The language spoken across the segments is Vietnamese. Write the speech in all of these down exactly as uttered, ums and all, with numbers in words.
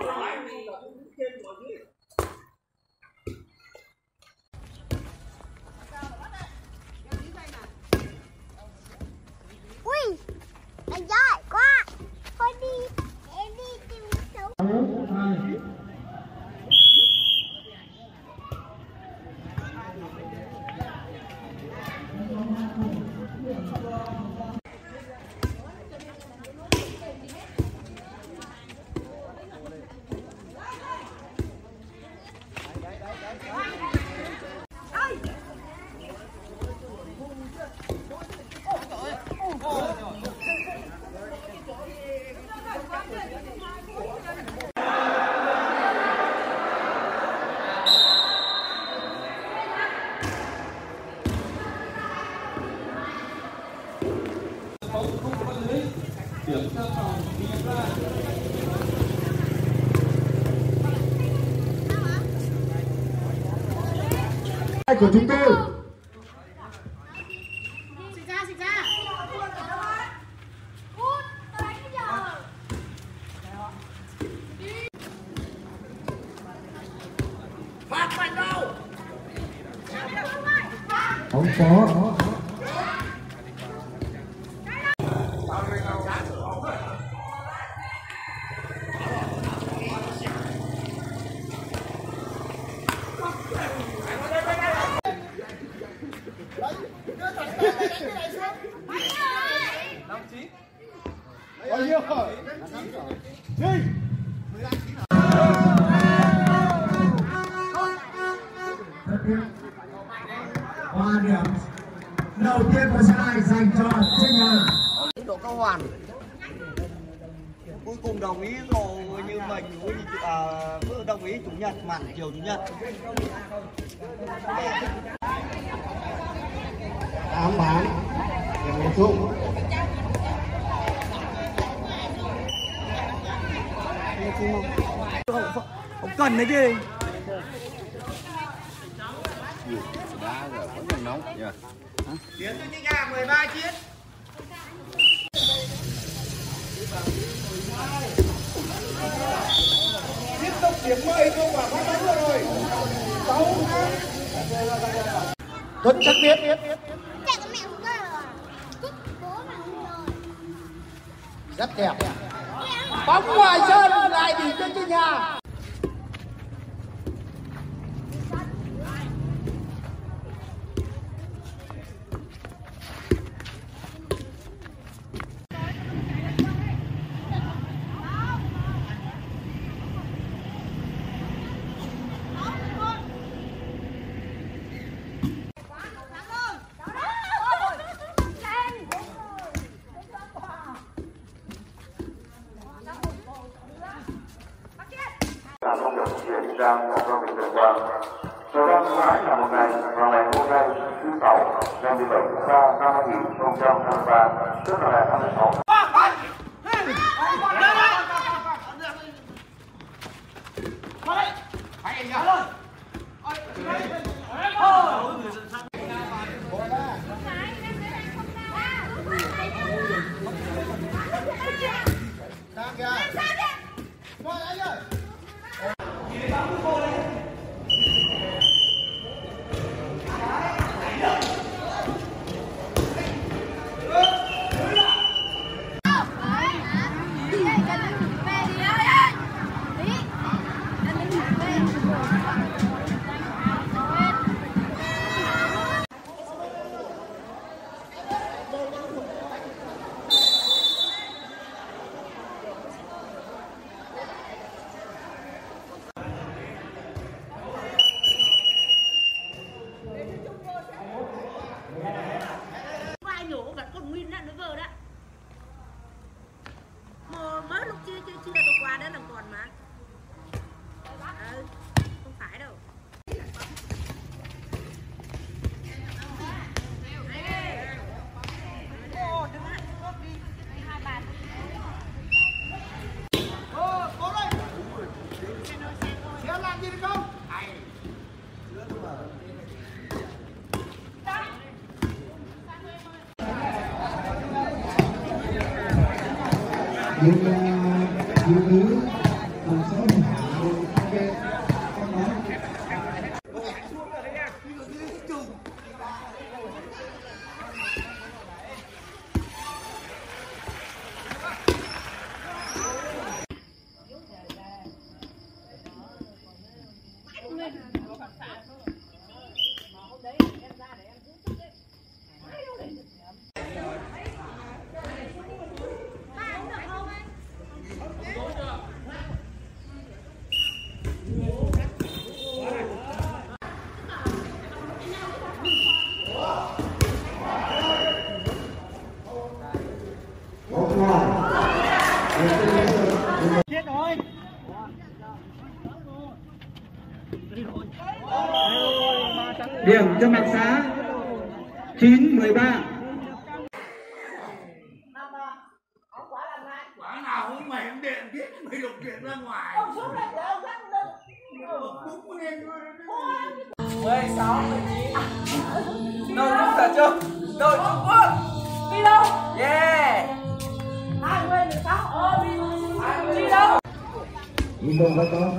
Ui, anh giỏi quá. Thôi đi, em đi tìm xấu. Điểm cho phòng đi ra. Của chúng tôi. Xịt ra, xịt ra. Phát mạnh đâu. Không có. Bao nhiêu rồi? Đi. Ba điểm đầu tiên của trận này dành cho Trinh Hà. Độ Cao Hoàn cuối cùng đồng ý rồi, như mình với à, đồng ý chủ nhật màn chiều chủ nhật. Ám bán điểm một chung. Không cần đấy chứ. Đá rồi vẫn còn nóng nhỉ. Tiến cho Trinh Hà mười ba chiến. Tiếp tục điểm mười không quả phát bóng rồi. sáu Tuấn chắc biết. Chạy của mẹ không cơ rồi. Cút bố mà không rồi. Rất đẹp. Bóng ngoài sân lại bị cho Trinh Hà. Không được chuyển sang cho mình được qua. Thời gian thứ hai là một ngày vào ngày hôm nay thứ sáu ngày mười bảy tháng ba năm hai nghìn không trăm hai mươi ba, tức là ngày hai mươi sáu. Mới lúc chia chia chia tôi qua đó làm còn mà. Ừ, không phải đâu. Ô, cố lên. Xem làm gì được không? Những thiếu nữ làm sao chết rồi. Điểm cho Mạch Xá chín mười ba. Quả nào cũng mày em điện biết mày đục điện ra ngoài. mười sáu, mười chín. Đội Trung Sở Trung, đội Trung Quốc. Đi đâu? Yeah. hai mươi, mười sáu. Ờ, đi, đi đâu? Đi đâu vậy con?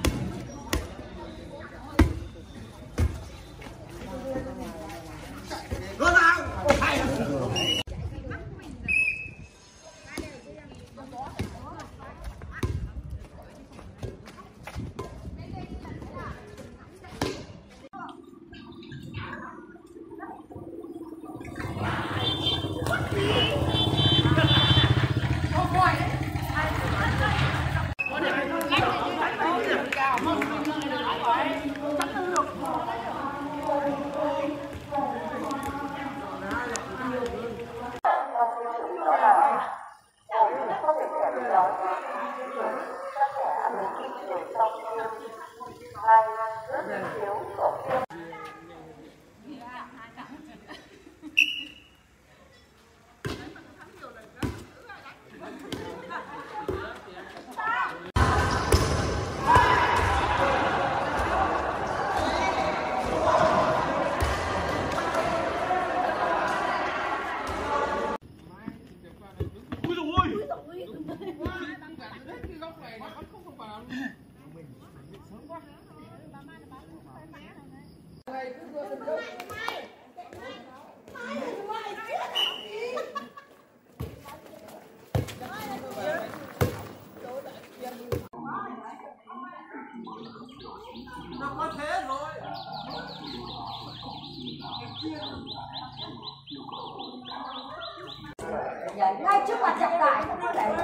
Nó có thế rồi. Ngay trước mặt trọng đại không có để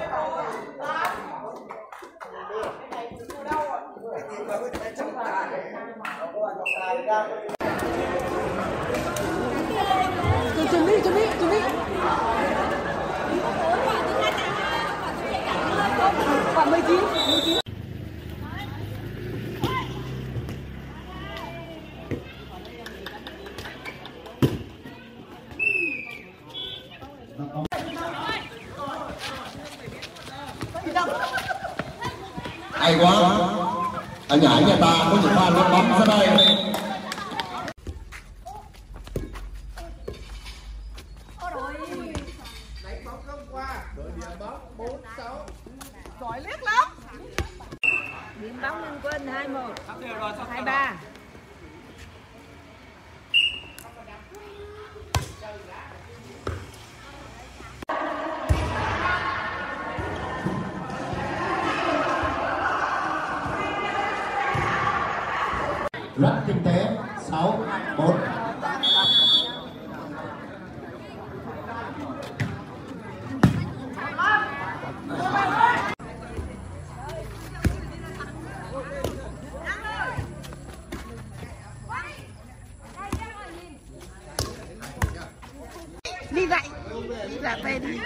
chuẩn bị chuẩn bị chuẩn bị khoảng mười chín mười chín. Hay quá. Ở nhà nhà ta có những pha nước bóng ra đây. Đánh bóng không qua. Đội điểm bóng bốn sáu. Giỏi liếc lắm. Điểm bóng Nhân Quân hai một. hai ba. Rất kinh tế. Sáu bốn. Đi vậy. Đi lại về đi.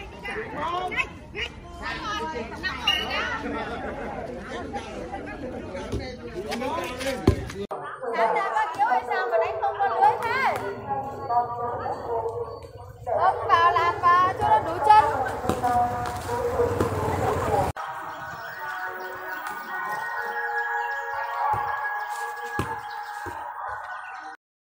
Em là bác Hiếu hay sao mà đánh không có lưới thế? Ông